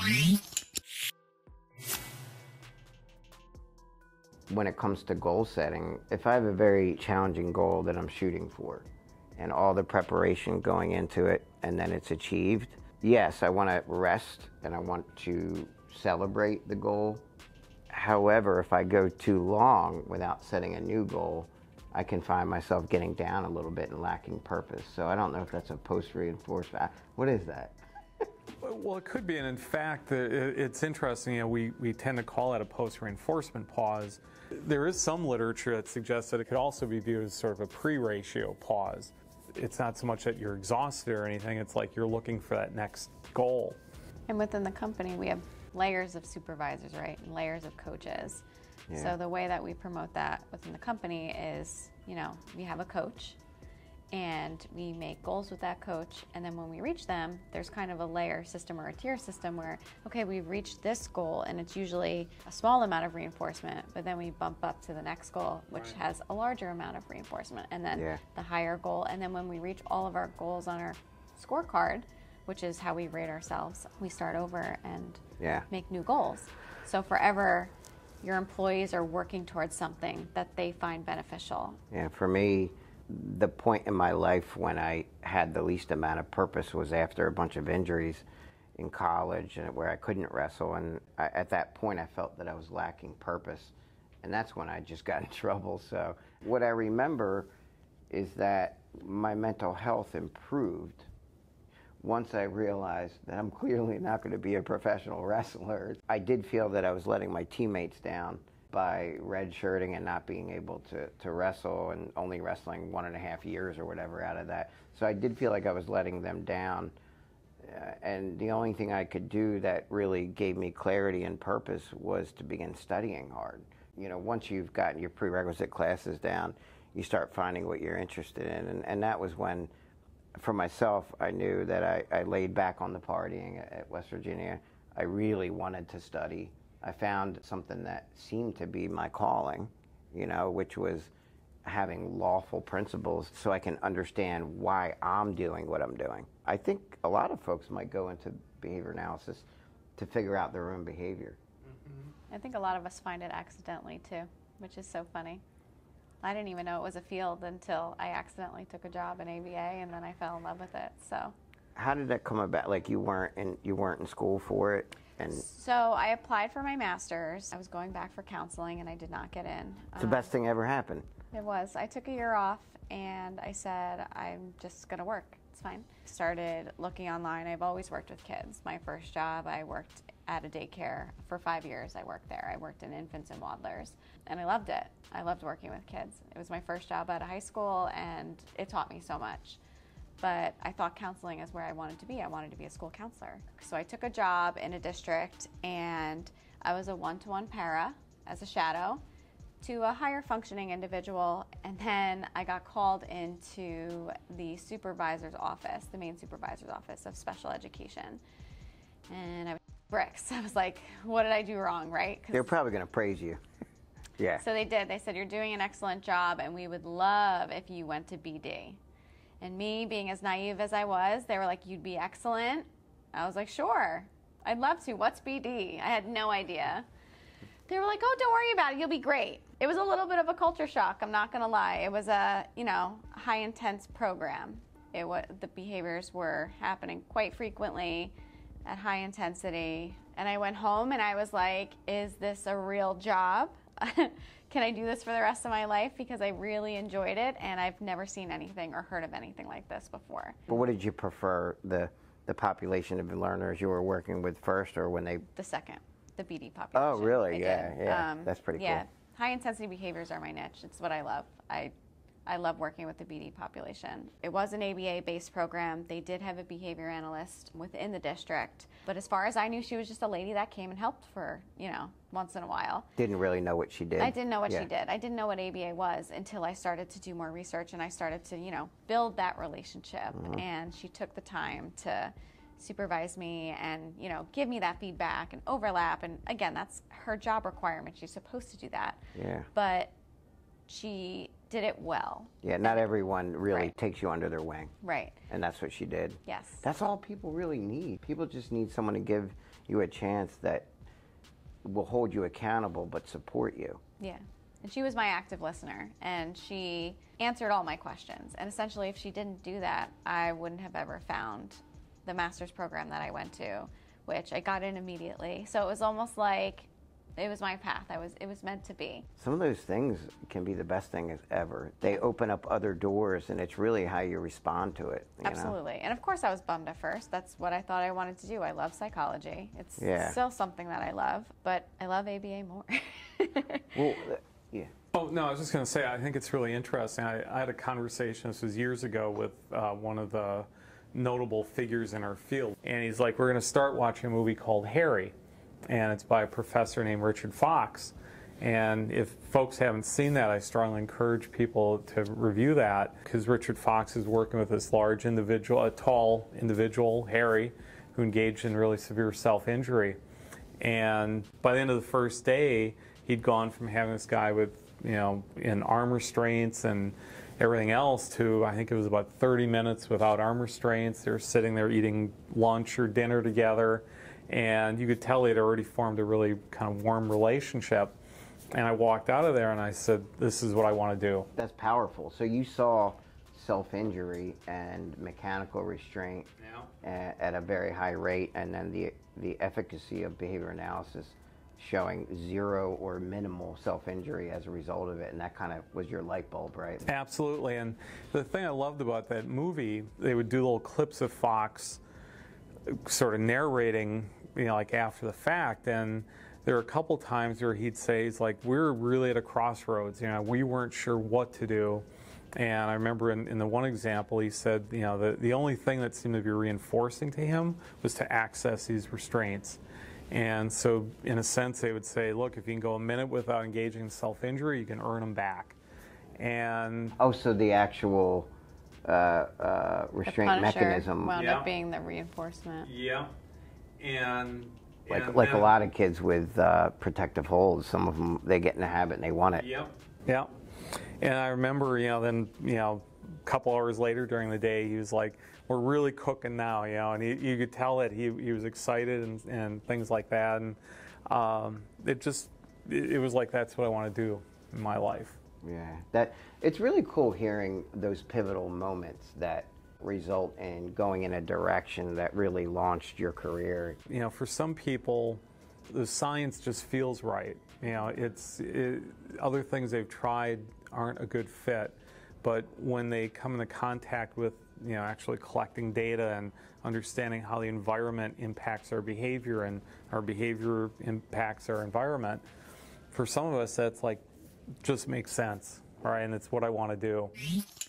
When it comes to goal setting, if I have a very challenging goal that I'm shooting for and all the preparation going into it and then it's achieved, yes, I want to rest and I want to celebrate the goal. However, if I go too long without setting a new goal, I can find myself getting down a little bit and lacking purpose. So I don't know if that's a post-reinforcement. What is that? Well, it could be, and in fact, it's interesting, you know, we tend to call it a post-reinforcement pause. There is some literature that suggests that it could also be viewed as sort of a pre-ratio pause. It's not so much that you're exhausted or anything, it's like you're looking for that next goal. And within the company, we have layers of supervisors, right, and layers of coaches. Yeah. So the way that we promote that within the company is, you know, we have a coach, and we make goals with that coach, and then when we reach them, there's kind of a layer system or a tier system where, okay, we've reached this goal, and it's usually a small amount of reinforcement, but then we bump up to the next goal, which has a larger amount of reinforcement, and then the higher goal, and then when we reach all of our goals on our scorecard, which is how we rate ourselves, we start over and make new goals. So forever, your employees are working towards something that they find beneficial. Yeah, for me, the point in my life when I had the least amount of purpose was after a bunch of injuries in college and where I couldn't wrestle, and at that point I felt that I was lacking purpose, and that's when I just got in trouble. So what I remember is that my mental health improved once I realized that I'm clearly not going to be a professional wrestler. I did feel that I was letting my teammates down by redshirting and not being able to wrestle and only wrestling 1.5 years or whatever out of that. So I did feel like I was letting them down. And the only thing I could do that really gave me clarity and purpose was to begin studying hard. You know, once you've gotten your prerequisite classes down, you start finding what you're interested in. And that was when, for myself, I knew that I laid back on the partying at West Virginia. I really wanted to study. I found something that seemed to be my calling, you know, which was having lawful principles so I can understand why I'm doing what I'm doing. I think a lot of folks might go into behavior analysis to figure out their own behavior. I think a lot of us find it accidentally too, which is so funny. I didn't even know it was a field until I accidentally took a job in ABA, and then I fell in love with it. So how did that come about? Like you weren't in school for it? And so I applied for my master's. I was going back for counseling, and I did not get in. It's the best thing ever happened. It was. I took a year off, and I said, I'm just going to work. It's fine. Started looking online. I've always worked with kids. My first job, I worked at a daycare for 5 years. I worked there. I worked in infants and waddlers, and I loved it. I loved working with kids. It was my first job out of high school, and it taught me so much. But I thought counseling is where I wanted to be. I wanted to be a school counselor. So I took a job in a district, and I was a one-to-one para as a shadow to a higher functioning individual, and then I got called into the supervisor's office, the main supervisor's office of special education. And I was bricks. I was like, what did I do wrong, right? They're probably going to praise you. Yeah. So they did. They said, you're doing an excellent job, and we would love if you went to BD. And me, being as naive as I was, they were like, you'd be excellent? I was like, sure, I'd love to. What's BD? I had no idea. They were like, oh, don't worry about it. You'll be great. It was a little bit of a culture shock. I'm not going to lie. It was a, you know, high intense program. The behaviors were happening quite frequently at high intensity. And I went home and I was like, is this a real job? Can I do this for the rest of my life? Because I really enjoyed it, and I've never seen anything or heard of anything like this before. But what did you prefer, the population of learners you were working with first, or when they... The second, the BD population. Oh, really? Yeah. That's pretty cool. Yeah, high-intensity behaviors are my niche. It's what I love. I love working with the BD population. It was an ABA-based program. They did have a behavior analyst within the district. But as far as I knew, she was just a lady that came and helped for, you know, once in a while. Didn't really know what she did. I didn't know what she did. I didn't know what ABA was until I started to do more research, and I started to, you know, build that relationship. And she took the time to supervise me and, you know, give me that feedback and overlap. And again, that's her job requirement. She's supposed to do that. Yeah. But she did it well. Yeah, not everyone really takes you under their wing. Right. And that's what she did. Yes. That's all people really need. People just need someone to give you a chance that will hold you accountable but support you. Yeah. And she was my active listener, and she answered all my questions. And essentially, if she didn't do that, I wouldn't have ever found the master's program that I went to, which I got in immediately. So it was almost like it was my path. It was meant to be. Some of those things can be the best thing ever. They open up other doors, and it's really how you respond to it. You Absolutely. know? And of course I was bummed at first. That's what I thought I wanted to do. I love psychology. It's still something that I love, but I love ABA more. Well, yeah. Oh, no, I was just going to say, I think it's really interesting. I had a conversation, this was years ago, with one of the notable figures in our field. And he's like, we're going to start watching a movie called Harry. And it's by a professor named Richard Fox. And if folks haven't seen that, I strongly encourage people to review that, because Richard Fox is working with this large individual, a tall individual, Harry, who engaged in really severe self-injury. And by the end of the first day, he'd gone from having this guy with, in arm restraints and everything else to, I think it was about 30 minutes without arm restraints. They were sitting there eating lunch or dinner together, and you could tell they'd already formed a really kind of warm relationship. And I walked out of there and I said, this is what I want to do. That's powerful. So you saw self-injury and mechanical restraint at a very high rate, and then the efficacy of behavior analysis showing zero or minimal self-injury as a result of it, and that kind of was your light bulb, right? Absolutely. And the thing I loved about that movie, they would do little clips of Fox sort of narrating, like after the fact, and there were a couple times where he'd say, he's like, we're really at a crossroads, we weren't sure what to do. And I remember in the one example, he said, the only thing that seemed to be reinforcing to him was to access these restraints. And so, in a sense, they would say, look, if you can go a minute without engaging in self-injury, you can earn them back. And so the actual restraint mechanism wound up being the reinforcement. Yeah. And like a lot of kids with protective holds, some of them, they get in the habit and they want it. Yep. Yeah. And I remember, then, a couple hours later during the day, he was like, we're really cooking now, and you could tell that he was excited and things like that. And it was like, that's what I want to do in my life. Yeah, it's really cool hearing those pivotal moments that result in going in a direction that really launched your career. For some people, the science just feels right. Other things they've tried aren't a good fit, but when they come into contact with actually collecting data and understanding how the environment impacts our behavior and our behavior impacts our environment, for some of us that's like just makes sense, right? And it's what I want to do.